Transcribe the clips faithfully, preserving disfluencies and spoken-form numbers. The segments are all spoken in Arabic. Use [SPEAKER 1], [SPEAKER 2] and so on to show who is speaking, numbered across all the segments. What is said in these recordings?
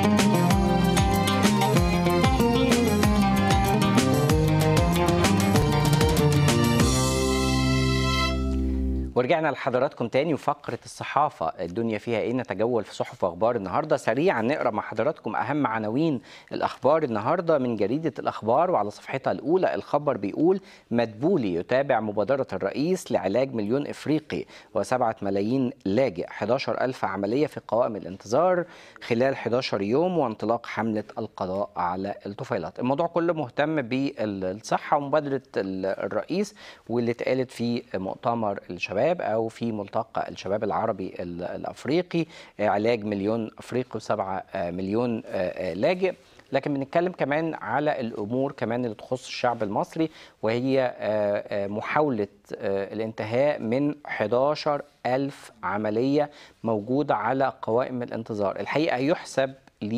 [SPEAKER 1] ورجعنا لحضراتكم تاني وفقرة الصحافة الدنيا فيها ايه، نتجول في صحف واخبار النهارده. سريعا نقرا مع حضراتكم اهم عناوين الاخبار النهارده من جريدة الاخبار. وعلى صفحتها الاولى الخبر بيقول مدبولي يتابع مبادرة الرئيس لعلاج مليون افريقي وسبعة ملايين لاجئ، أحد عشر ألف عملية في قوائم الانتظار خلال أحد عشر يوم، وانطلاق حملة القضاء على الطفيلات. الموضوع كله مهتم بالصحة ومبادرة الرئيس واللي اتقالت في مؤتمر الشباب أو في ملتقى الشباب العربي الأفريقي، علاج مليون أفريقي وسبعة مليون لاجئ. لكن بنتكلم كمان على الأمور كمان اللي تخص الشعب المصري، وهي محاولة الانتهاء من أحد عشر ألف عملية موجودة على قوائم الانتظار. الحقيقة يحسب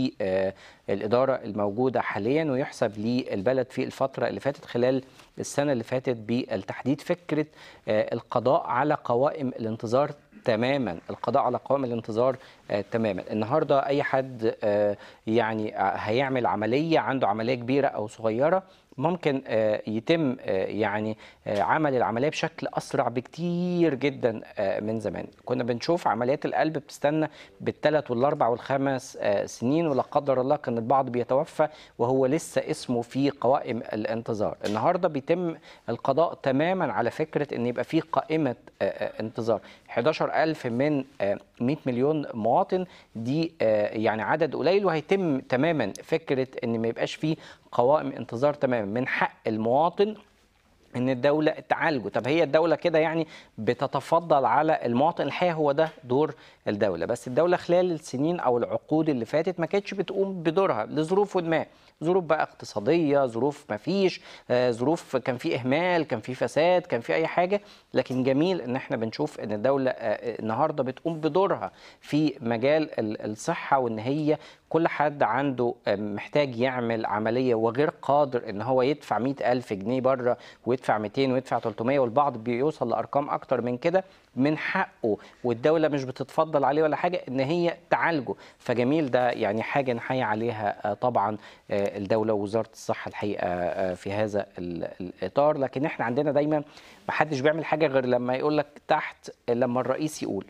[SPEAKER 1] للإدارة الموجودة حاليا ويحسب للبلد في الفترة اللي فاتت خلال السنة اللي فاتت بالتحديد فكرة القضاء على قوائم الانتظار تماما. القضاء على قوائم الانتظار تماما. النهاردة أي حد يعني هيعمل عملية، عنده عملية كبيرة أو صغيرة، ممكن يتم يعني عمل العملية بشكل أسرع بكتير جدا من زمان. كنا بنشوف عمليات القلب بتستنى بالثلاث والأربع والخمس سنين، ولا قدر الله كان البعض بيتوفى وهو لسه اسمه في قوائم الانتظار. النهاردة بيتم القضاء تماما على فكرة أن يبقى في قائمة انتظار. أحد عشر ألف من مئة مليون مواطن، دي يعني عدد قليل، وهيتم تماما فكرة أن ما يبقاش فيه قوائم انتظار تماما. من حق المواطن ان الدوله تعالجه. طب هي الدوله كده يعني بتتفضل على المواطن؟ الحقيقه هو ده دور الدوله، بس الدوله خلال السنين او العقود اللي فاتت ما كانتش بتقوم بدورها لظروف ما، ظروف بقى اقتصاديه، ظروف ما فيش، ظروف كان في اهمال، كان في فساد، كان في اي حاجه. لكن جميل ان احنا بنشوف ان الدوله النهارده بتقوم بدورها في مجال الصحه، وان هي كل حد عنده محتاج يعمل عمليه وغير قادر ان هو يدفع مئة ألف جنيه بره ويدفع مئتين ويدفع ثلاثمئة، والبعض بيوصل لارقام اكتر من كده، من حقه والدوله مش بتتفضل عليه ولا حاجه ان هي تعالجه. فجميل، ده يعني حاجه نحيي عليها طبعا الدوله ووزاره الصحه الحقيقه في هذا الاطار. لكن احنا عندنا دايما ما حدش بيعمل حاجه غير لما يقول لك تحت، لما الرئيس يقول.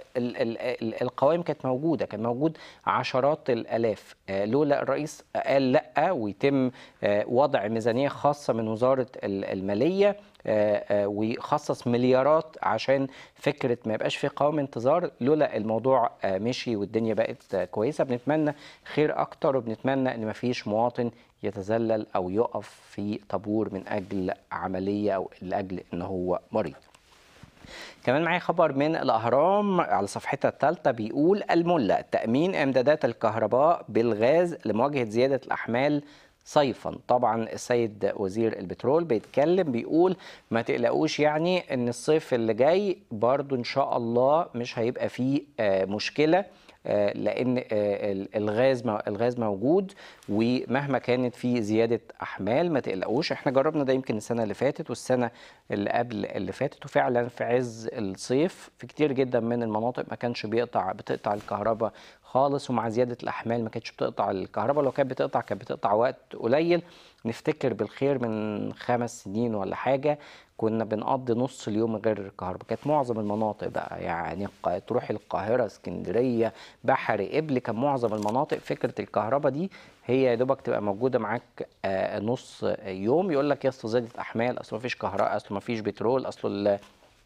[SPEAKER 1] فالقوائم كانت موجوده، كان موجود عشرات الالاف، لولا الرئيس قال لا ويتم وضع ميزانيه خاصه من وزاره الماليه ويخصص مليارات عشان فكرة ما يبقاش في قوائم انتظار، لولا الموضوع مشي والدنيا بقت كويسة. بنتمنى خير أكتر، وبنتمنى أن ما فيش مواطن يتذلل أو يقف في طابور من أجل عملية أو لأجل أنه هو مريض. كمان معايا خبر من الأهرام على صفحتها الثالثة بيقول الملا تأمين إمدادات الكهرباء بالغاز لمواجهة زيادة الأحمال صيفا. طبعا السيد وزير البترول بيتكلم بيقول ما تقلقوش، يعني ان الصيف اللي جاي برضو ان شاء الله مش هيبقى فيه مشكلة، لان الغاز الغاز موجود، ومهما كانت في زياده احمال ما تقلقوش. احنا جربنا ده يمكن السنه اللي فاتت والسنه اللي قبل اللي فاتت، وفعلا في عز الصيف في كتير جدا من المناطق ما كانش بيقطع بتقطع الكهرباء خالص، ومع زياده الاحمال ما كانتش بتقطع الكهرباء. لو كانت بتقطع كانت بتقطع وقت قليل. نفتكر بالخير من خمس سنين ولا حاجه كنا بنقضي نص اليوم غير الكهرباء. كانت معظم المناطق بقى يعني تروح القاهره، اسكندريه، بحري، قبل، كان معظم المناطق فكره الكهرباء دي هي يا دوبك تبقى موجوده معاك نص يوم. يقول لك يا اصل زادت احمال، اصل ما فيش كهرباء، اصل ما فيش بترول، اصل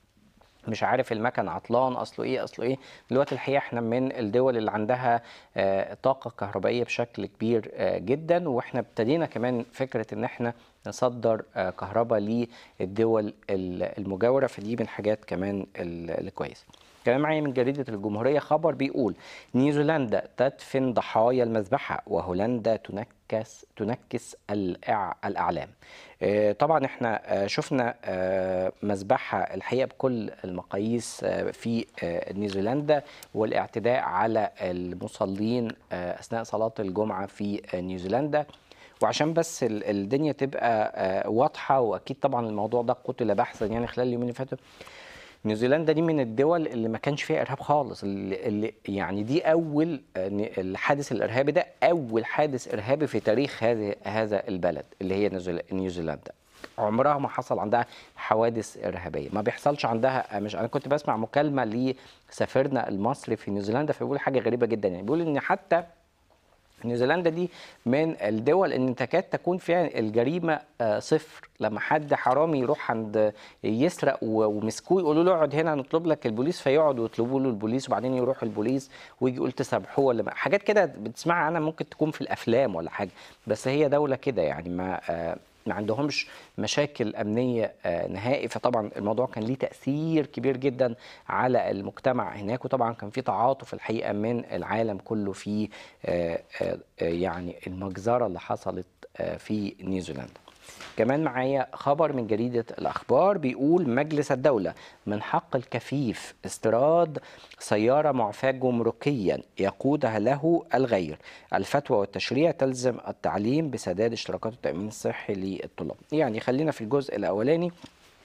[SPEAKER 1] مش عارف المكن عطلان، اصله ايه اصله ايه. دلوقتي الحقيقه احنا من الدول اللي عندها طاقه كهربائيه بشكل كبير جدا، واحنا ابتدينا كمان فكره ان احنا نصدر كهرباء للدول المجاوره، فدي من الحاجات كمان الكويسه. كمان معايا من جريدة الجمهورية خبر بيقول نيوزيلندا تدفن ضحايا المذبحة وهولندا تنكس تنكس الأعلام. طبعا احنا شفنا مذبحة الحقيقة بكل المقاييس في نيوزيلندا، والاعتداء على المصلين أثناء صلاة الجمعة في نيوزيلندا. وعشان بس الدنيا تبقى واضحة، وأكيد طبعا الموضوع ده قتل بحثا يعني خلال اليومين اللي فاتوا، نيوزيلندا دي من الدول اللي ما كانش فيها ارهاب خالص، اللي اللي يعني دي اول آه، الحادث الارهابي ده اول حادث ارهابي في تاريخ هذه هذا البلد اللي هي نيوزيل- نيوزيلندا. عمرها ما حصل عندها حوادث ارهابيه، ما بيحصلش عندها. مش انا كنت بسمع مكالمه لسفيرنا المصري في نيوزيلندا فبيقول حاجه غريبه جدا، يعني بيقول ان حتى نيوزيلندا دي من الدول ان تكاد تكون فيها الجريمه آه، صفر. لما حد حرامي يروح عند يسرق و- ومسكوه يقولوا له اقعد هنا نطلب لك البوليس، فيقعد ويطلبوا له البوليس وبعدين يروح البوليس ويجي يقول تسامحوه ولا ما. حاجات كده بتسمعها عنها ممكن تكون في الافلام ولا حاجه، بس هي دوله كده يعني ما آه، ما عندهمش مشاكل امنيه آه، نهائي. فطبعا الموضوع كان ليه تاثير كبير جدا على المجتمع هناك، وطبعا كان في تعاطف الحقيقه من العالم كله في آه، آه، آه، يعني المجزره اللي حصلت آه، في نيوزيلندا. كمان معايا خبر من جريدة الأخبار بيقول مجلس الدولة من حق الكفيف استيراد سيارة معفاة جمركيا يقودها له الغير. الفتوى والتشريع تلزم التعليم بسداد اشتراكات التأمين الصحي للطلاب. يعني خلينا في الجزء الأولاني.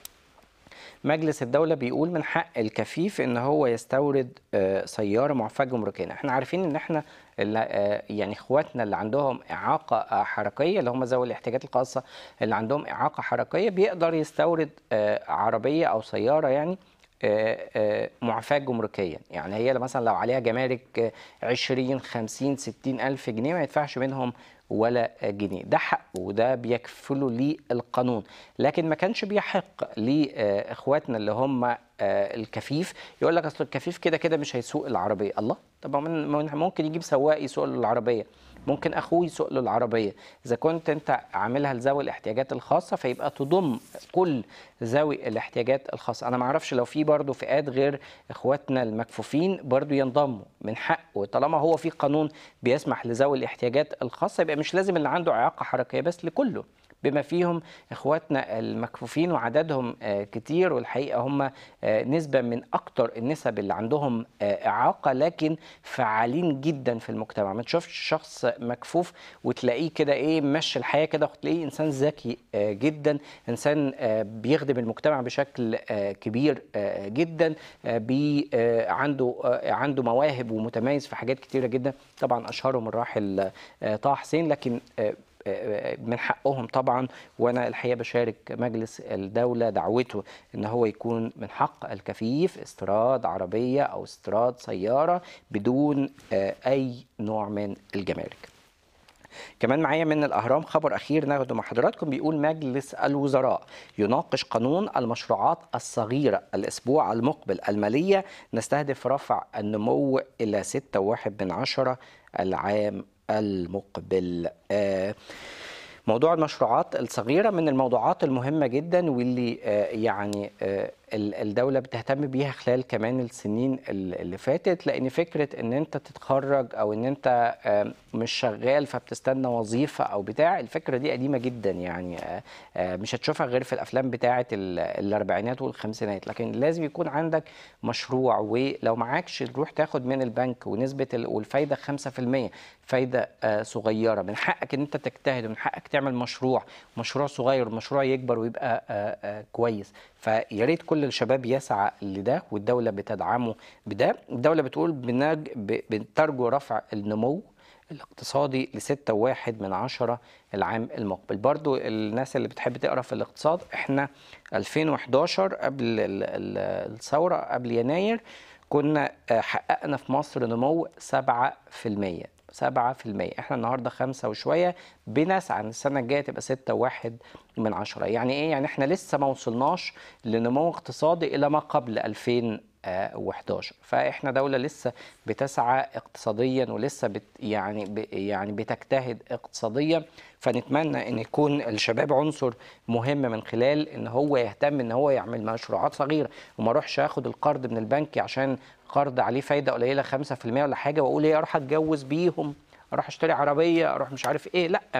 [SPEAKER 1] مجلس الدولة بيقول من حق الكفيف ان هو يستورد آه، سيارة معفاة جمركيا. احنا عارفين ان احنا اللي آه، يعني اخواتنا اللي عندهم اعاقة آه، حركية، اللي هم ذوي الاحتياجات الخاصة اللي عندهم اعاقة حركية، بيقدر يستورد آه، عربية او سيارة يعني آه، آه، معفاة جمركيا. يعني هي مثلا لو عليها جمارك آه، عشرين خمسين ستين ألف جنيه ما يدفعش منهم ولا جنيه. ده حقه وده بيكفله ليه القانون، لكن ما كانش بيحق لاخواتنا اللي هم آه، الكفيف. يقول لك اصل الكفيف كده كده مش هيسوق العربيه. الله، طب ما من- من- ممكن يجيب سواق يسوق له العربيه، ممكن اخوه يسوق له العربيه. اذا كنت انت عاملها لذوي الاحتياجات الخاصه فيبقى تضم كل ذوي الاحتياجات الخاصه. انا ما اعرفش لو في برضه فئات غير اخواتنا المكفوفين برضه ينضموا، من حقه طالما هو في قانون بيسمح لذوي الاحتياجات الخاصه، يبقى مش لازم اللي عنده اعاقه حركيه بس، لكله بما فيهم اخواتنا المكفوفين وعددهم آه، كتير. والحقيقه هم آه، نسبه من اكتر النسب اللي عندهم آه، اعاقه لكن فعالين جدا في المجتمع. ما تشوفش شخص مكفوف وتلاقيه كده ايه ماشي الحياه كده، وتلاقيه انسان ذكي آه، جدا، انسان آه، بيخدم المجتمع بشكل آه، كبير آه، جدا، آه، بي آه، عنده آه، عنده مواهب ومتميز في حاجات كتيره جدا. طبعا اشهرهم الراحل آه، طه حسين، لكن آه، من حقهم طبعا. وانا الحقيقه بشارك مجلس الدوله دعوته ان هو يكون من حق الكفيف استيراد عربيه او استيراد سياره بدون آه، اي نوع من الجمارك. كمان معايا من الأهرام خبر أخير ناخده مع حضراتكم. بيقول مجلس الوزراء يناقش قانون المشروعات الصغيرة الأسبوع المقبل المالية، نستهدف رفع النمو إلى ستة وواحد من عشرة العام المقبل. آه موضوع المشروعات الصغيرة من الموضوعات المهمة جدا، واللي آه، يعني آه، ال- الدولة بتهتم بيها خلال كمان السنين ال- اللي فاتت. لأن فكرة إن أنت تتخرج أو إن أنت آه، مش شغال فبتستنى وظيفة أو بتاع، الفكرة دي قديمة جدا. يعني آه، آه، مش هتشوفها غير في الأفلام بتاعة ال- الأربعينات والخمسينات. لكن لازم يكون عندك مشروع، ولو معكش تروح تاخد من البنك ونسبة ال- والفايدة خمسة في المية فايدة آه، صغيرة. من حقك إن أنت تجتهد ومن حقك تعمل مشروع مشروع صغير، مشروع يكبر ويبقى آه، آه، كويس. فيا ريت كل الشباب يسعى لده، والدولة بتدعمه بده. الدولة بتقول بنج... ب- بترجو رفع النمو الاقتصادي لستة وواحد من عشرة العام المقبل. برضو الناس اللي بتحب تقرأ في الاقتصاد، احنا ألفين وحداشر قبل ال- ال- الثورة، قبل يناير، كنا آه، حققنا في مصر نمو سبعة في المية. سبعة في المية. احنا النهارده خمسة وشوية، بنسعى ان السنة الجاية تبقى ستة وواحد من عشرة. يعني ايه؟ يعني احنا لسه ما وصلناش لنمو اقتصادي الى ما قبل ألفين وحداشر. فاحنا دولة لسه بتسعى اقتصاديا ولسه بت يعني ب يعني بتجتهد اقتصاديا. فنتمنى ان يكون الشباب عنصر مهم من خلال ان هو يهتم ان هو يعمل مشروعات صغيرة، وما اروحش اخد القرض من البنك عشان قرض عليه فايدة قليلة خمسة في المية ولا حاجة، واقول ايه اروح اتجوز بيهم، اروح اشتري عربية، اروح مش عارف ايه. لا،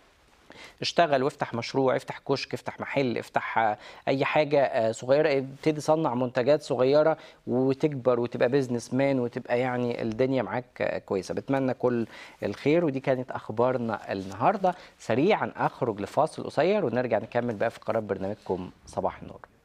[SPEAKER 1] اشتغل وافتح مشروع، افتح كشك، افتح محل، افتح آه، اي حاجه آه، صغيره، ابتدي صنع منتجات صغيره وتكبر وتبقى بيزنس مان وتبقى يعني الدنيا معاك آه، كويسه. بتمنى كل الخير. ودي كانت اخبارنا النهارده. سريعا اخرج لفاصل قصير ونرجع نكمل بقى في قرار برنامجكم صباح النور.